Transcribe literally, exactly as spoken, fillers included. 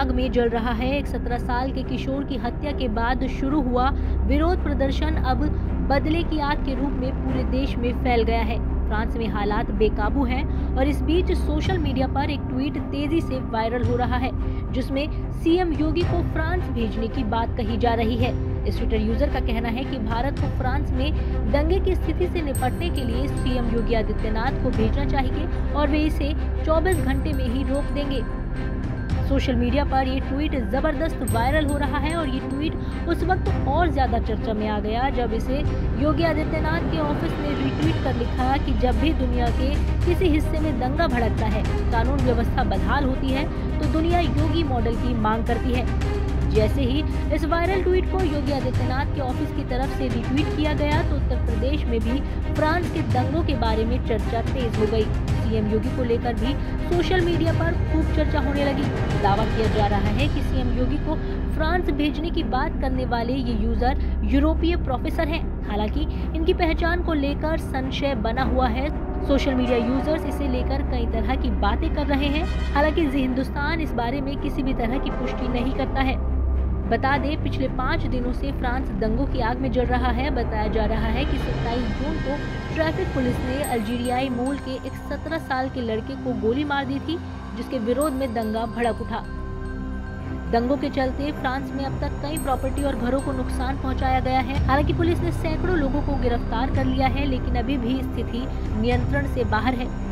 आग में जल रहा है। एक सत्रह साल के किशोर की हत्या के बाद शुरू हुआ विरोध प्रदर्शन अब बदले की आग के रूप में पूरे देश में फैल गया है। फ्रांस में हालात बेकाबू हैं और इस बीच सोशल मीडिया पर एक ट्वीट तेजी से वायरल हो रहा है, जिसमें सीएम योगी को फ्रांस भेजने की बात कही जा रही है। इस ट्विटर यूजर का कहना है कि भारत को फ्रांस में दंगे की स्थिति से निपटने के लिए सीएम योगी आदित्यनाथ को भेजना चाहिए और वे इसे चौबीस घंटे में ही रोक देंगे। सोशल मीडिया पर ये ट्वीट जबरदस्त वायरल हो रहा है और ये ट्वीट उस वक्त और ज्यादा चर्चा में आ गया जब इसे योगी आदित्यनाथ के ऑफिस ने रीट्वीट कर लिखा कि जब भी दुनिया के किसी हिस्से में दंगा भड़कता है, कानून व्यवस्था बदहाल होती है, तो दुनिया योगी मॉडल की मांग करती है। जैसे ही इस वायरल ट्वीट को योगी आदित्यनाथ के ऑफिस की तरफ से रिट्वीट किया गया तो उत्तर प्रदेश में भी फ्रांस के दंगों के बारे में चर्चा तेज हो गई। सीएम योगी को लेकर भी सोशल मीडिया पर खूब चर्चा होने लगी। दावा किया जा रहा है कि सीएम योगी को फ्रांस भेजने की बात करने वाले ये यूजर यूरोपीय प्रोफेसर हैं। हालांकि इनकी पहचान को लेकर संशय बना हुआ है। सोशल मीडिया यूजर्स इसे लेकर कई तरह की बातें कर रहे हैं। हालांकि हिंदुस्तान इस बारे में किसी भी तरह की पुष्टि नहीं करता है। बता दें, पिछले पाँच दिनों से फ्रांस दंगों की आग में जल रहा है। बताया जा रहा है कि सत्ताईस जून को ट्रैफिक पुलिस ने अल्जीरियाई मूल के एक सत्रह साल के लड़के को गोली मार दी थी, जिसके विरोध में दंगा भड़क उठा। दंगों के चलते फ्रांस में अब तक कई प्रॉपर्टी और घरों को नुकसान पहुंचाया गया है। हालांकि पुलिस ने सैकड़ों लोगों को गिरफ्तार कर लिया है, लेकिन अभी भी स्थिति नियंत्रण से बाहर है।